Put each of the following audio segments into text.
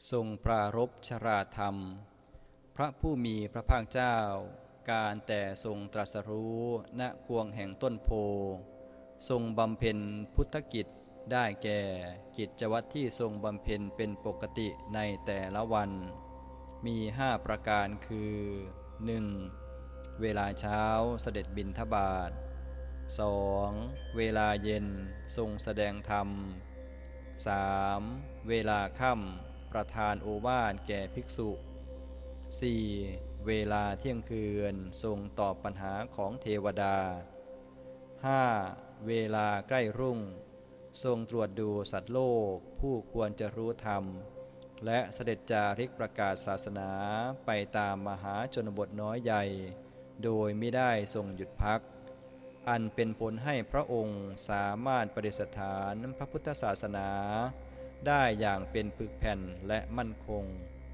ทรงปรารภชราธรรมพระผู้มีพระภาคเจ้าการแต่ทรงตรัสรู้ณควงแห่งต้นโพทรงบำเพ็ญพุทธกิจได้แก่กิจวัตรที่ทรงบำเพ็ญเป็นปกติในแต่ละวันมี5ประการคือ 1. เวลาเช้าเสด็จบิณฑบาต 2. เวลาเย็นทรงแสดงธรรม 3. เวลาค่ำประทานโอวาทแก่ภิกษุ 4. เวลาเที่ยงคืนทรงตอบปัญหาของเทวดา 5. เวลาใกล้รุ่งทรงตรวจดูสัตว์โลกผู้ควรจะรู้ธรรมและเสด็จจาริกประกาศศาสนาไปตามมหาชนบทน้อยใหญ่โดยไม่ได้ทรงหยุดพักอันเป็นผลให้พระองค์สามารถประดิษฐานพระพุทธศาสนาได้อย่างเป็นปึกแผ่นและมั่นคง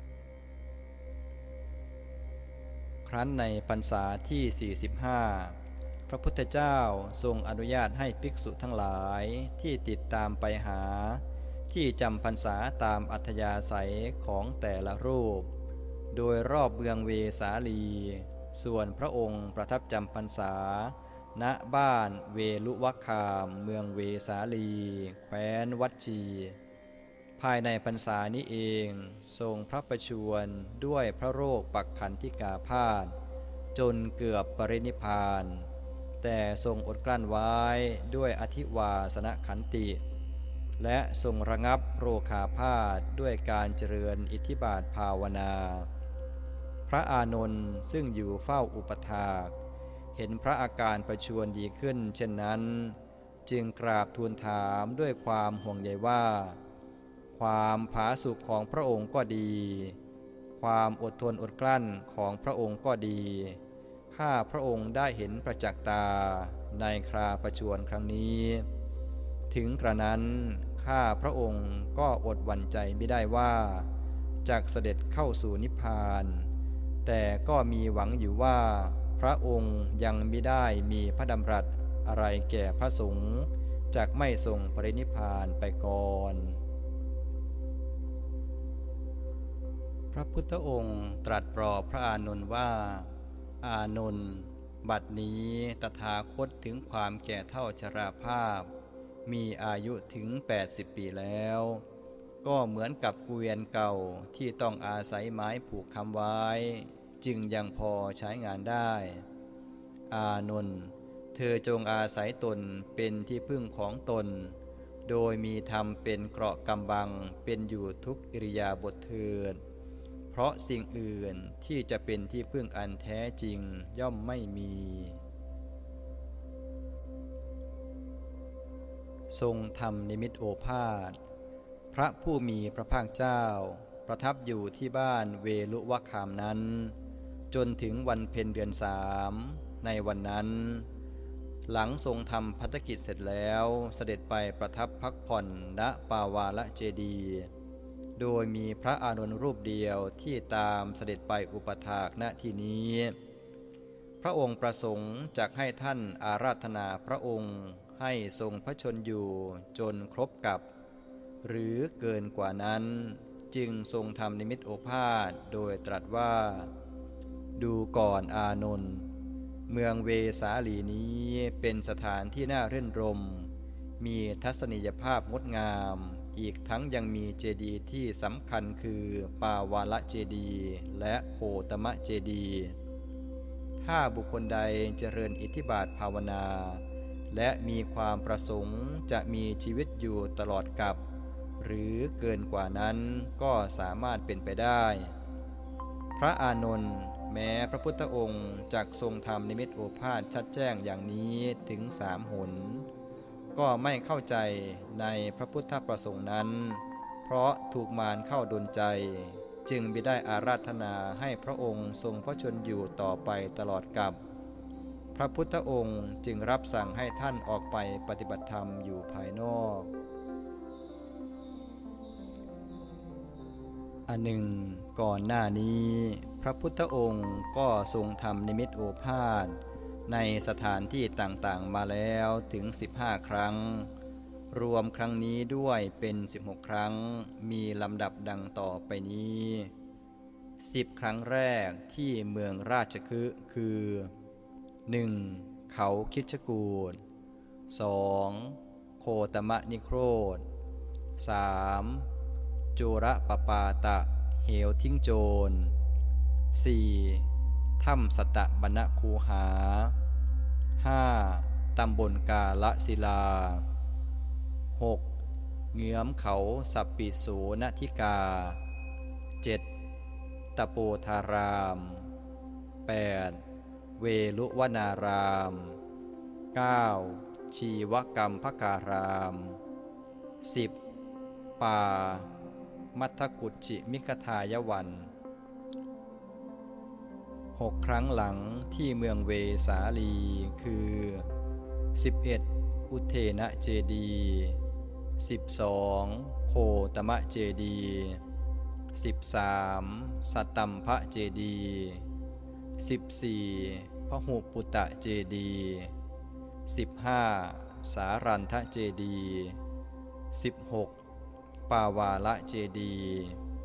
ครั้นในพรรษาที่ 45 พระพุทธเจ้าทรงอนุญาตให้ภิกษุทั้งหลายที่ติดตามไปหาที่จำพรรษาตามอัธยาศัยของแต่ละรูปโดยรอบเมืองเวสาลีส่วนพระองค์ประทับจำพรรษาณบ้านเวลุวคามเมืองเวสาลีแคว้นวัชชีภายในพรรษานี้เองทรงพระประชวรด้วยพระโรคปักขันธิกาพาธจนเกือบปรินิพพานแต่ทรงอดกลั้นไว้ด้วยอธิวาสนขันติและทรงระงับโรคาพาธด้วยการเจริญอิทธิบาทภาวนาพระอานนท์ซึ่งอยู่เฝ้าอุปถากเห็นพระอาการประชวรดีขึ้นเช่นนั้นจึงกราบทูลถามด้วยความห่วงใยว่าความผาสุกของพระองค์ก็ดีความอดทนอดกลั้นของพระองค์ก็ดีข้าพระองค์ได้เห็นประจักษ์ตาในคราประชวรครั้งนี้ถึงกระนั้นข้าพระองค์ก็อดหวั่นใจไม่ได้ว่าจักเสด็จเข้าสู่นิพพานแต่ก็มีหวังอยู่ว่าพระองค์ยังไม่ได้มีพระดำรัสอะไรแก่พระสงฆ์จักไม่ทรงปรินิพพานไปก่อนพระพุทธองค์ตรัสปลอบพระอานนท์ว่าอานนท์บัดนี้ตถาคตถึงความแก่เฒ่าชราภาพมีอายุถึง80 ปีแล้วก็เหมือนกับเกวียนเก่าที่ต้องอาศัยไม้ผูกค้ำไว้จึงยังพอใช้งานได้อานนท์เธอจงอาศัยตนเป็นที่พึ่งของตนโดยมีธรรมเป็นเกราะกำบังเป็นอยู่ทุกอิริยาบถเถิดเพราะสิ่งอื่นที่จะเป็นที่พึ่งอันแท้จริงย่อมไม่มีทรงทำนิมิตโอภาสพระผู้มีพระภาคเจ้าประทับอยู่ที่บ้านเวลุวคามนั้นจนถึงวันเพ็ญเดือน3ในวันนั้นหลังทรงทำภัตกิจเสร็จแล้วเสด็จไปประทับพักผ่อนณปาวาลเจดีย์โดยมีพระอานนท์รูปเดียวที่ตามเสด็จไปอุปถากณที่นี้พระองค์ประสงค์จักให้ท่านอาราธนาพระองค์ให้ทรงพระชนอยู่จนครบกับหรือเกินกว่านั้นจึงทรงทำนิมิตโอภาสโดยตรัสว่าดูก่อนอานนท์เมืองเวสาลีนี้เป็นสถานที่น่ารื่นรมมีทัศนียภาพงดงามอีกทั้งยังมีเจดีย์ที่สำคัญคือปาวาลเจดีย์และโคตมะเจดีย์ถ้าบุคคลใดเจริญอิทธิบาทภาวนาและมีความประสงค์จะมีชีวิตอยู่ตลอดกาลหรือเกินกว่านั้นก็สามารถเป็นไปได้พระอานนท์แม้พระพุทธองค์จักทรงทำนิมิตโอภาสชัดแจ้งอย่างนี้ถึง3 หนก็ไม่เข้าใจในพระพุทธประสงค์นั้นเพราะถูกมารเข้าดลใจจึงมิได้อาราธนาให้พระองค์ทรงพระชนอยู่ต่อไปตลอดกาลพระพุทธองค์จึงรับสั่งให้ท่านออกไปปฏิบัติธรรมอยู่ภายนอกอันหนึ่งก่อนหน้านี้พระพุทธองค์ก็ทรงทำนิมิตโอภาสในสถานที่ต่างๆมาแล้วถึง15 ครั้งรวมครั้งนี้ด้วยเป็น16ครั้งมีลำดับดังต่อไปนี้10ครั้งแรกที่เมืองราชคฤห์คือ 1. เขาคิชกูฏ 2. โคตมนิโครธ 3. จุรปปาตะเหวทิ้งโจร 4. ถ้ำสตบรรณคูหา 5. ตำบลกาลศิลา 6. เงื้อมเขาสัปปิโสนทิกา 7. ตะโปธาราม 8. เวลุวนาราม 9. ชีวกรรมภการาม 10. ป่ามัทธกุจจิมิคทายวัน6ครั้งหลังที่เมืองเวสาลีคือ 11. อุเทนะเจดีย์ 12. โคตมะเจดีย์ 13. สัตตัมภเจดีย์ 14. พหุปุตตะเจดีย์ 15. สารันทเจดีย์ 16. ปาวาละเจดีย์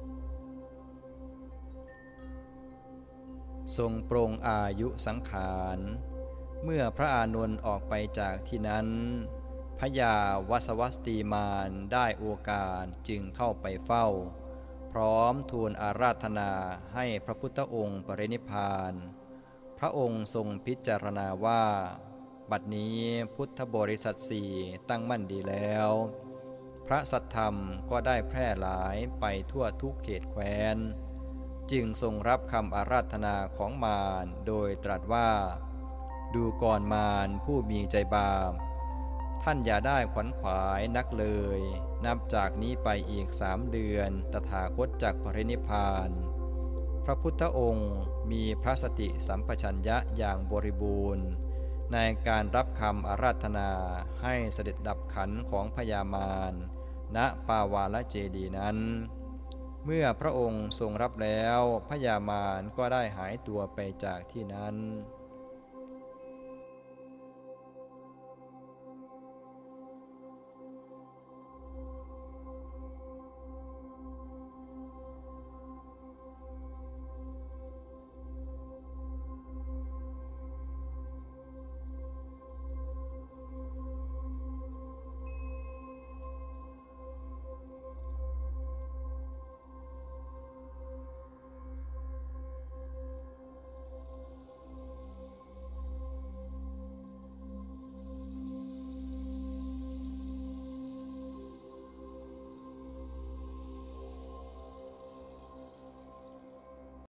ทรงปรงอายุสังขารเมื่อพระอานนท์ออกไปจากที่นั้นพญาวสวัสตีมานได้โอกาสจึงเข้าไปเฝ้าพร้อมทูลอาราธนาให้พระพุทธองค์ปรินิพพานพระองค์ทรงพิจารณาว่าบัดนี้พุทธบริษัทสี่ตั้งมั่นดีแล้วพระสัทธรรมก็ได้แพร่หลายไปทั่วทุกเขตแคว้นจึงทรงรับคำอาราธนาของมารโดยตรัสว่าดูก่อนมารผู้มีใจบาปท่านอย่าได้ขวัญขวายนักเลยนับจากนี้ไปอีก3 เดือนตถาคตจักปรินิพพานพระพุทธองค์มีพระสติสัมปชัญญะอย่างบริบูรณ์ในการรับคำอาราธนาให้เสด็จดับขันธ์ของพญามารณปาวาลเจดีย์นั้นเมื่อพระองค์ทรงรับแล้วพญามารก็ได้หายตัวไปจากที่นั้น